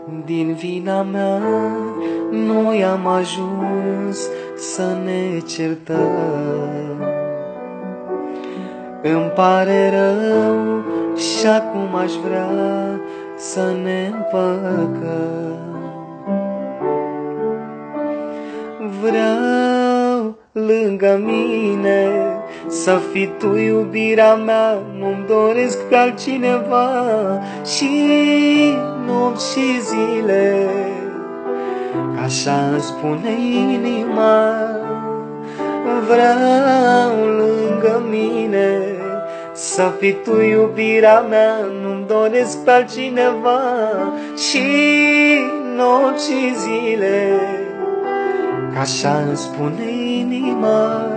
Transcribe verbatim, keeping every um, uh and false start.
Din vina mea noi am ajuns să ne certăm. Îmi pare rău și acum aș vrea să ne împăcăm. Vreau lângă mine să fii tu iubirea mea, nu-mi doresc pe altcineva și nopți și zile, că așa îmi spune inima. Vreau lângă mine să fii tu iubirea mea, nu-mi doresc pe altcineva și nopți și zile, că așa îmi spune inima.